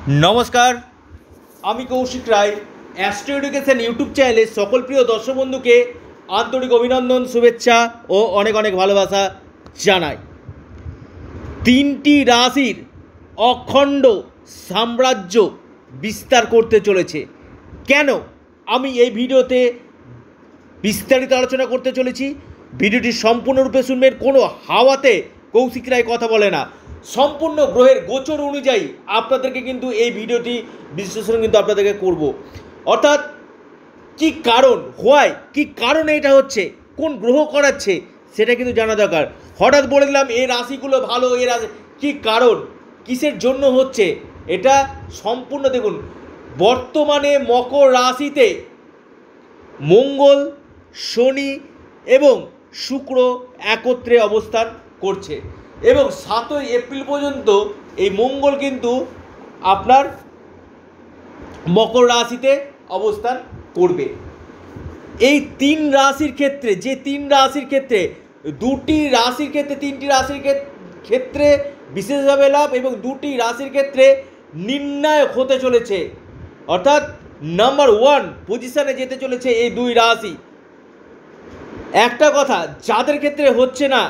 নমস্কার, আমি Koushik Roy. Astro Education YouTube চ্যানেলে সকল প্রিয় দর্শক বন্ধুকে আন্তরিক অভিনন্দন, শুভেচ্ছা ও অনেক অনেক ভালোবাসা জানাই। তিনটি রাশির অখণ্ড সাম্রাজ্য বিস্তার করতে চলেছে। কেন আমি এই ভিডিওতে বিস্তারিত আলোচনা করতে চলেছি, ভিডিওটি সম্পূর্ণরূপে শুনবেন। কোনো হাওয়াতে কৌশিক রায় কথা বলে না, সম্পূর্ণ গ্রহের গোচর অনুযায়ী আপনাদেরকে কিন্তু এই ভিডিওটি বিশ্লেষণ কিন্তু আপনাদেরকে করব। অর্থাৎ কি কারণ, কি কারণে এটা হচ্ছে, কোন গ্রহ করাচ্ছে, সেটা কিন্তু জানা দরকার। হঠাৎ বলে দিলাম এই রাশিগুলো ভালো, এই রাশি কী কারণ, কিসের জন্য হচ্ছে, এটা সম্পূর্ণ দেখুন। বর্তমানে মকর রাশিতে মঙ্গল, শনি এবং শুক্র একত্রে অবস্থান করছে এবং 7ই এপ্রিল পর্যন্ত এই মঙ্গল কিন্তু আপনার মকর রাশিতে অবস্থান করবে। এই তিন রাশির ক্ষেত্রে, যে তিন রাশির ক্ষেত্রে, দুটি রাশির ক্ষেত্রে, তিনটি রাশির ক্ষেত্রে বিশেষভাবে লাভ এবং দুটি রাশির ক্ষেত্রে নির্ণায়ক হতে চলেছে। অর্থাৎ নাম্বার 1 পজিশনে যেতে চলেছে এই দুই রাশি। একটা কথা, যাদের ক্ষেত্রে হচ্ছে না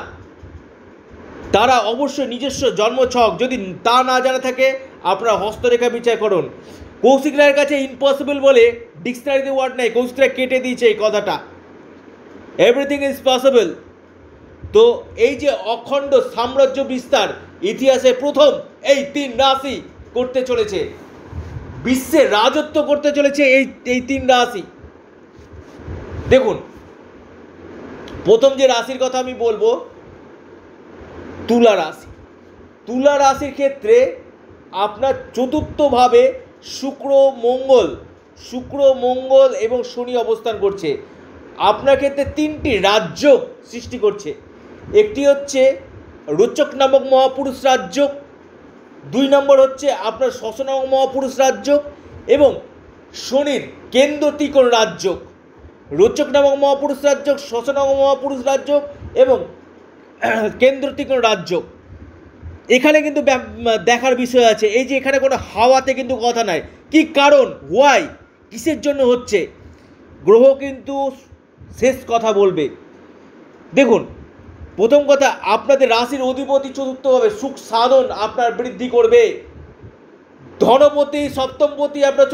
তারা অবশ্যই নিজস্ব জন্মছক যদি তা না জানা থাকে আপনারা হস্তরেখা বিচার করুন। কৌশিক রায়ের কাছে ইম্পসিবল বলে ডিকশনারিতে ওয়ার্ড নেই, কৌশিক রায় কেটে দিয়েছে এই কথাটা। Everything is possible. তো এই যে অখণ্ড সাম্রাজ্য বিস্তার ইতিহাসে প্রথম এই তিন রাশি করতে চলেছে, বিশ্বে রাজত্ব করতে চলেছে এই তিন রাশি। দেখুন, প্রথম যে রাশির কথা আমি বলবো তুলা রাশি। তুলা রাশির ক্ষেত্রে আপনার চতুর্থভাবে শুক্র মঙ্গল এবং শনি অবস্থান করছে। আপনার ক্ষেত্রে তিনটি রাজ্য সৃষ্টি করছে। একটি হচ্ছে রোচক নামক মহাপুরুষ রাজ্য, 2 নম্বর হচ্ছে আপনার শশ নামক মহাপুরুষ রাজ্য এবং শনির কেন্দ্র ত্রিকোণ রাজ্য। রোচক নামক মহাপুরুষ রাজ্য, শশ নামক মহাপুরুষ রাজ্য এবং কেন্দ্র ত্রিকোণ রাজ্য। এখানে কিন্তু দেখার বিষয় আছে, এই যে এখানে কোনো হাওয়াতে কিন্তু কথা নাই। কি কারণ, কিসের জন্য হচ্ছে, গ্রহ কিন্তু শেষ কথা বলবে। দেখুন, প্রথম কথা, আপনাদের রাশির অধিপতি চতুর্থভাবে সুখ সাধন আপনার বৃদ্ধি করবে। ধনপতি সপ্তমপতি আপনার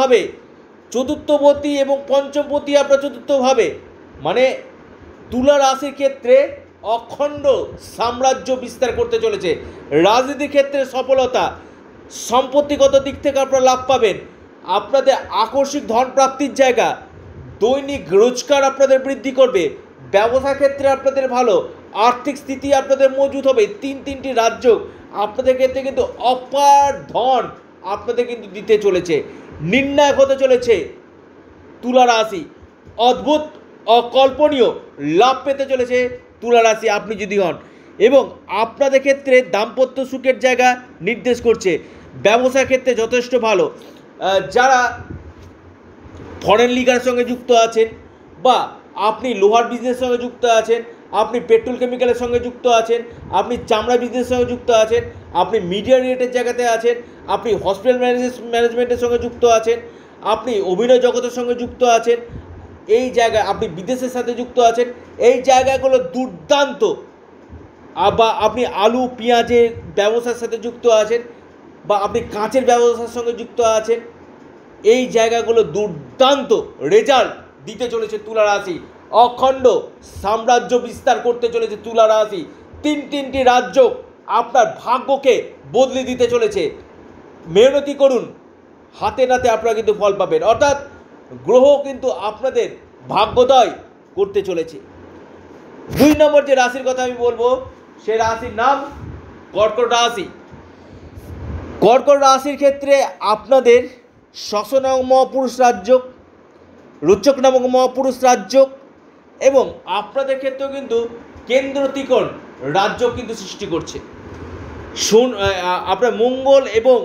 চতুর্থপতি এবং পঞ্চমপতি আপনার চতুর্থভাবে, মানে তুলা রাশির ক্ষেত্রে অখণ্ড সাম্রাজ্য বিস্তার করতে চলেছে। রাজনীতির ক্ষেত্রে সফলতা, সম্পত্তিগত দিক থেকে আপনারা লাভ পাবেন। আপনাদের আকস্মিক ধন প্রাপ্তির জায়গা, দৈনিক রোজগার আপনাদের বৃদ্ধি করবে। ব্যবসা ক্ষেত্রে আপনাদের ভালো, আর্থিক স্থিতি আপনাদের মজবুত হবে। তিনটি রাজ্য আপনাদের ক্ষেত্রে কিন্তু অপার ধন আপনাদের কিন্তু দিতে চলেছে। নির্ণায়ক হতে চলেছে তুলা রাশি, অদ্ভুত অকল্পনীয় লাভ পেতে চলেছে তুলা রাশি আপনি যদি হন, এবং আপনাদের ক্ষেত্রে দাম্পত্য সুখের জায়গা নির্দেশ করছে। ব্যবসার ক্ষেত্রে যথেষ্ট ভালো। যারা ফরেন লিগার সঙ্গে যুক্ত আছেন, বা আপনি লোহার বিজনেসের সঙ্গে যুক্ত আছেন, আপনি পেট্রোল কেমিক্যালের সঙ্গে যুক্ত আছেন, আপনি চামড়া বিজনেসের সঙ্গে যুক্ত আছেন, আপনি মিডিয়া রিলেটেড জায়গাতে আছেন, আপনি হসপিটাল ম্যানেজমেন্টের সঙ্গে যুক্ত আছেন, আপনি অভিনয় জগতের সঙ্গে যুক্ত আছেন, এই জায়গায় আপনি বিদেশের সাথে যুক্ত আছেন, এই জায়গাগুলো দুর্দান্ত। বা আপনি আলু পেঁয়াজের ব্যবসার সাথে যুক্ত আছেন, বা আপনি কাঁচের ব্যবসার সঙ্গে যুক্ত আছেন, এই জায়গাগুলো দুর্দান্ত রেজাল্ট দিতে চলেছে তুলা রাশি। অখণ্ড সাম্রাজ্য বিস্তার করতে চলেছে তুলা রাশি। তিনটি রাজ্য আপনার ভাগ্যকে বদলে দিতে চলেছে। মেহনতি করুন, হাতে নাতে আপনারা কিন্তু ফল পাবেন। অর্থাৎ গ্রহ কিন্তু আপনাদের ভাগ্যোদয় করতে চলেছে। 2 নম্বর যে রাশির কথা আমি বলবো, সে রাশির নাম কর্কট রাশি। কর্কট রাশির ক্ষেত্রে আপনাদের শশ নামক মহাপুরুষ রাজ্য, রোচক নামক মহাপুরুষ রাজ্য এবং আপনাদের ক্ষেত্রেও কিন্তু কেন্দ্র ত্রিকোণ রাজ্য কিন্তু সৃষ্টি করছে। আপনার মঙ্গল এবং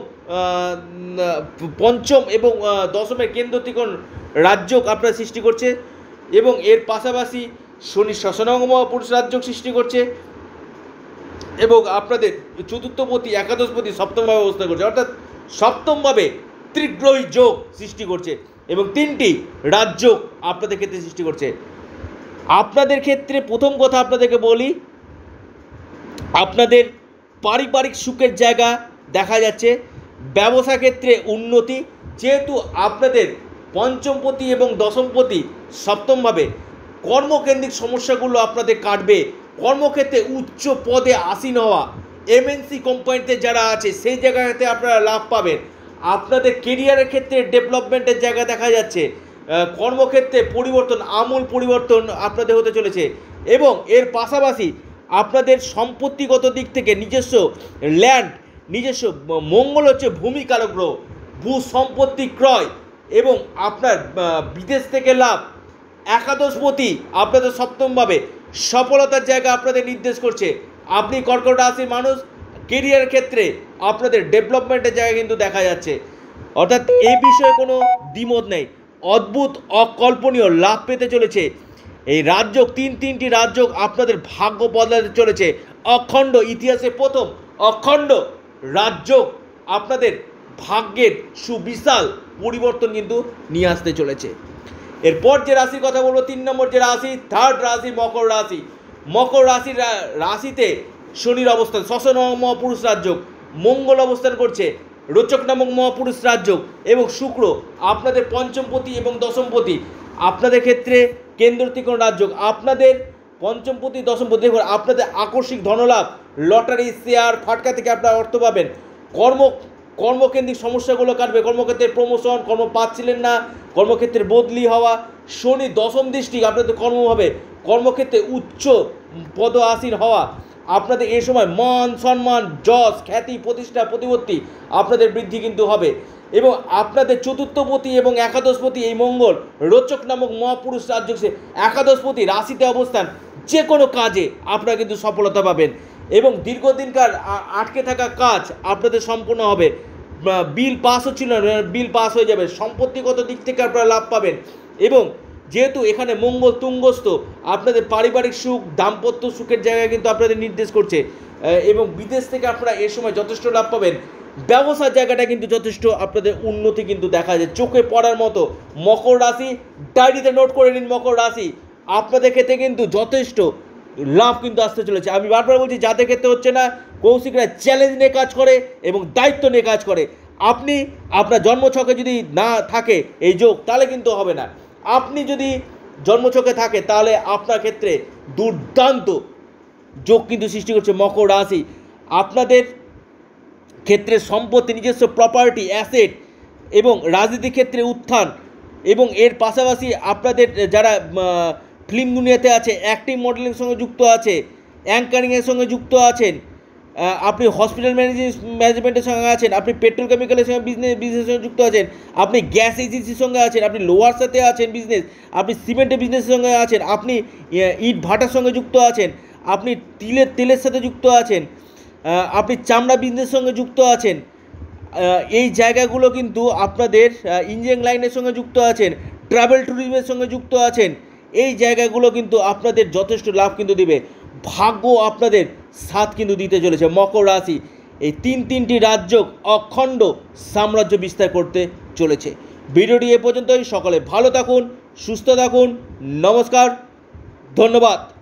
পঞ্চম এবং দশমের কেন্দ্র ত্রিকোণ রাজ্য আপনার সৃষ্টি করছে এবং এর পাশাপাশি শনি শশ নামক মহাপুরুষ রাজ্য সৃষ্টি করছে এবং আপনাদের চতুর্থপতি একাদশপতি সপ্তমভাবে অবস্থান করছে। অর্থাৎ সপ্তমভাবে ত্রিগ্রহী যোগ সৃষ্টি করছে এবং 3টি রাজযোগ আপনাদের ক্ষেত্রে সৃষ্টি করছে। আপনাদের ক্ষেত্রে প্রথম কথা আপনাদেরকে বলি, আপনাদের পারিবারিক সুখের জায়গা দেখা যাচ্ছে, ব্যবসা ক্ষেত্রে উন্নতি, যেহেতু আপনাদের পঞ্চমপতি এবং দশমপতি সপ্তমভাবে, কর্মকেন্দ্রিক সমস্যাগুলো আপনাদের কাটবে, কর্মক্ষেত্রে উচ্চ পদে আসীন হওয়া, এমএনসি কোম্পানিতে যারা আছে সেই জায়গাতে আপনারা লাভ পাবেন, আপনাদের কেরিয়ারের ক্ষেত্রে ডেভেলপমেন্টের জায়গা দেখা যাচ্ছে, কর্মক্ষেত্রে পরিবর্তন, আমূল পরিবর্তন আপনাদের হতে চলেছে এবং এর পাশাপাশি আপনাদের সম্পত্তিগত দিক থেকে নিজস্ব ল্যান্ড, নিজস্ব মঙ্গল হচ্ছে ভূমিকারক গ্রহ, ভূ সম্পত্তি ক্রয় এবং আপনার বিদেশ থেকে লাভ, একাদশপতি আপনাদের সপ্তমভাবে সফলতার জায়গা আপনাদের নির্দেশ করছে। আপনি কর্কট রাশির মানুষ, কেরিয়ার ক্ষেত্রে আপনাদের ডেভেলপমেন্টের জায়গা কিন্তু দেখা যাচ্ছে, অর্থাৎ এই বিষয়ে কোনো দ্বিমত নেই। অদ্ভুত অকল্পনীয় লাভ পেতে চলেছে এই রাজযোগ, তিনটি রাজযোগ আপনাদের ভাগ্য বদলাতে চলেছে। অখণ্ড, ইতিহাসে প্রথম অখণ্ড রাজযোগ আপনাদের ভাগ্যের সুবিশাল পরিবর্তন কিন্তু নিয়ে আসতে চলেছে। এরপর যে রাশির কথা বলবো, 3 নম্বর যে রাশি, থার্ড রাশি মকর রাশি। মকর রাশির রাশিতে শনির অবস্থান, ষষ্ঠ নামক মহাপুরুষ রাজযোগ, মঙ্গল অবস্থান করছে রোচক নামক মহাপুরুষ রাজযোগ এবং শুক্র আপনাদের পঞ্চমপতি এবং দশমপতি আপনাদের ক্ষেত্রে কেন্দ্র ত্রিকোণ রাজযোগ। আপনাদের পঞ্চমপতি দশমপতি, দেখুন আপনাদের আকস্মিক ধনলাভ, লটারি, শেয়ার, ফাটকা থেকে আপনারা অর্থ পাবেন, কর্মকেন্দ্রিক সমস্যাগুলো কাটবে, কর্মক্ষেত্রে প্রমোশন, কর্ম পাচ্ছিলেন না, কর্মক্ষেত্রে বদলি হওয়া, শনি দশম দৃষ্টি আপনাদের কর্ম হবে, কর্মক্ষেত্রে উচ্চ পদ আসীন হওয়া, আপনাদের এই সময় মান সম্মান, যশ, খ্যাতি, প্রতিষ্ঠা, প্রতিপত্তি আপনাদের বৃদ্ধি কিন্তু হবে এবং আপনাদের চতুর্থপতি এবং একাদশপতি এই মঙ্গল রোচক নামক মহাপুরুষ রাজযোগ, সে একাদশপতি রাশিতে অবস্থান, যে কোনো কাজে আপনারা কিন্তু সফলতা পাবেন এবং দীর্ঘদিনকার আটকে থাকা কাজ আপনাদের সম্পূর্ণ হবে। বিল পাস হচ্ছিল না, বিল পাস হয়ে যাবে, সম্পত্তিগত দিক থেকে আপনারা লাভ পাবেন এবং যেহেতু এখানে মঙ্গল তুঙ্গস্থ, আপনাদের পারিবারিক সুখ, দাম্পত্য সুখের জায়গায় কিন্তু আপনাদের নির্দেশ করছে এবং বিদেশ থেকে আপনারা এ সময় যথেষ্ট লাভ পাবেন। ব্যবসার জায়গাটা কিন্তু যথেষ্ট আপনাদের উন্নতি কিন্তু দেখা যায়, চোখে পড়ার মতো। মকর রাশি, ডায়েরিতে নোট করে নিন, মকর রাশি আপনাদের ক্ষেত্রে কিন্তু যথেষ্ট লাভ কিন্তু আসতে চলেছে। আমি বারবার বলছি, যাদের ক্ষেত্রে হচ্ছে না, কৌশিকরা চ্যালেঞ্জ নিয়ে কাজ করে এবং দায়িত্ব নিয়ে কাজ করে। আপনি আপনার জন্মছকে যদি না থাকে এই যোগ, তাহলে কিন্তু হবে না। আপনি যদি জন্মছকে থাকে তাহলে আপনার ক্ষেত্রে দুর্দান্ত যোগ কিন্তু সৃষ্টি করছে মকর রাশি। আপনাদের ক্ষেত্রে সম্পত্তি, নিজস্ব প্রপার্টি, অ্যাসেট এবং রাজনীতির ক্ষেত্রে উত্থান এবং এর পাশাপাশি আপনাদের যারা ফিল্ম দুনিয়াতে আছে, অ্যাক্টিং মডেলিংয়ের সঙ্গে যুক্ত আছে, অ্যাঙ্কারিংয়ের সঙ্গে যুক্ত আছেন, আপনি হসপিটাল ম্যানেজমেন্টের সঙ্গে আছেন, আপনি পেট্রোকেমিক্যালের সঙ্গে বিজনেসের সঙ্গে যুক্ত আছেন, আপনি গ্যাস এজেন্সির সঙ্গে আছেন, আপনি লোহার সাথে আছেন বিজনেস, আপনি সিমেন্টের বিজনেসের সঙ্গে আছেন, আপনি ইট ভাটার সঙ্গে যুক্ত আছেন, আপনি তেলের সাথে যুক্ত আছেন, আপনি চামড়া বিজনেসের সঙ্গে যুক্ত আছেন, এই জায়গাগুলো কিন্তু আপনাদের ইঞ্জিনিয়ারিং লাইনের সঙ্গে যুক্ত আছেন, ট্রাভেল ট্যুরিজমের সঙ্গে যুক্ত আছেন, এই জায়গাগুলো কিন্তু আপনাদের যথেষ্ট লাভ কিন্তু দিবে। ভাগ্য আপনাদের সাথ কিন্তু দিতে চলেছে মকর রাশি। এই তিনটি রাজযোগ অখণ্ড সাম্রাজ্য বিস্তার করতে চলেছে। ভিডিওটি এ পর্যন্তই। সকলে ভালো থাকুন, সুস্থ থাকুন, নমস্কার, ধন্যবাদ।